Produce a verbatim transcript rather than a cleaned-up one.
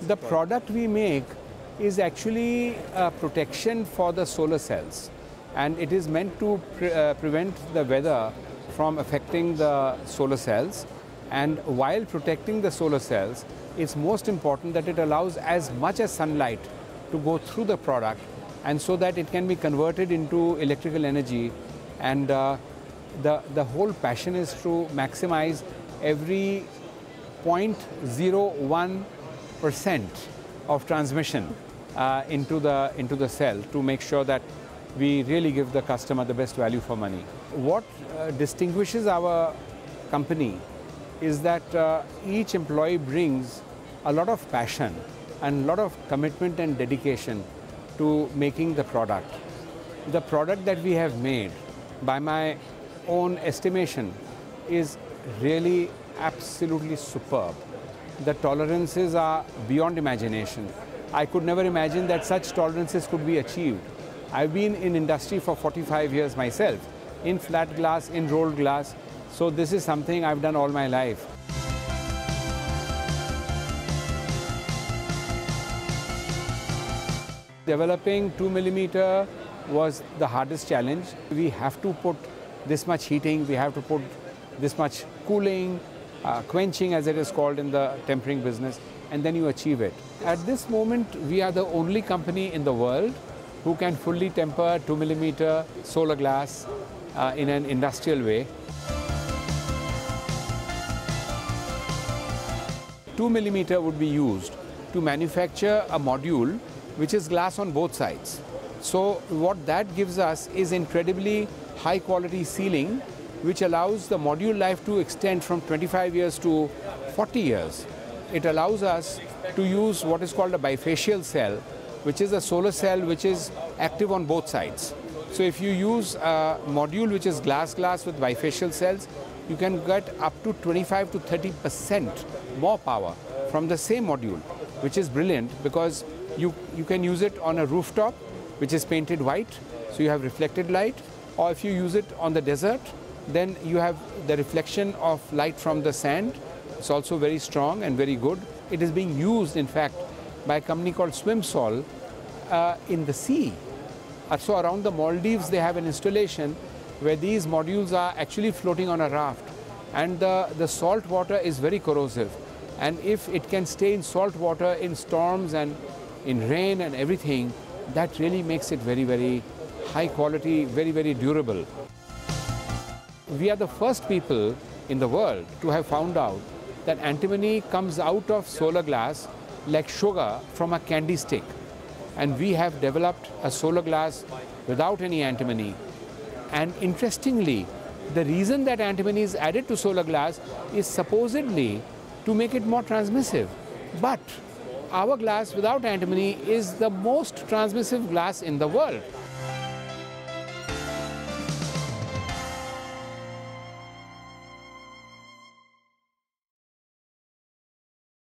The product we make is actually a protection for the solar cells, and it is meant to pre uh, prevent the weather from affecting the solar cells. And while protecting the solar cells, it's most important that it allows as much as sunlight to go through the product, and so that it can be converted into electrical energy. And uh, the, the whole passion is to maximize every zero point zero one percent of transmission uh, into, the, into the cell, to make sure that we really give the customer the best value for money. What uh, distinguishes our company is that uh, each employee brings a lot of passion and a lot of commitment and dedication to making the product. The product that we have made, by my own estimation, is really absolutely superb. The tolerances are beyond imagination. I could never imagine that such tolerances could be achieved. I've been in industry for forty-five years myself, in flat glass, in rolled glass, so this is something I've done all my life. Developing two millimeter was the hardest challenge. We have to put this much heating, we have to put this much cooling, uh, quenching as it is called in the tempering business, and then you achieve it. At this moment, we are the only company in the world who can fully temper two millimeter solar glass uh, in an industrial way. two millimeter would be used to manufacture a module which is glass on both sides. So what that gives us is incredibly high quality sealing, which allows the module life to extend from twenty-five years to forty years. It allows us to use what is called a bifacial cell, which is a solar cell which is active on both sides. So if you use a module which is glass-glass with bifacial cells, you can get up to twenty-five to thirty percent more power from the same module, which is brilliant because you, you can use it on a rooftop which is painted white, so you have reflected light, or if you use it on the desert, then you have the reflection of light from the sand. It's also very strong and very good. It is being used, in fact, by a company called Swimsol uh, in the sea. Uh, so around the Maldives, they have an installation where these modules are actually floating on a raft, and the, the salt water is very corrosive. And if it can stay in salt water in storms and in rain and everything, that really makes it very, very high quality, very, very durable. We are the first people in the world to have found out that antimony comes out of solar glass like sugar from a candy stick. And we have developed a solar glass without any antimony. And interestingly, the reason that antimony is added to solar glass is supposedly to make it more transmissive. But our glass without antimony is the most transmissive glass in the world.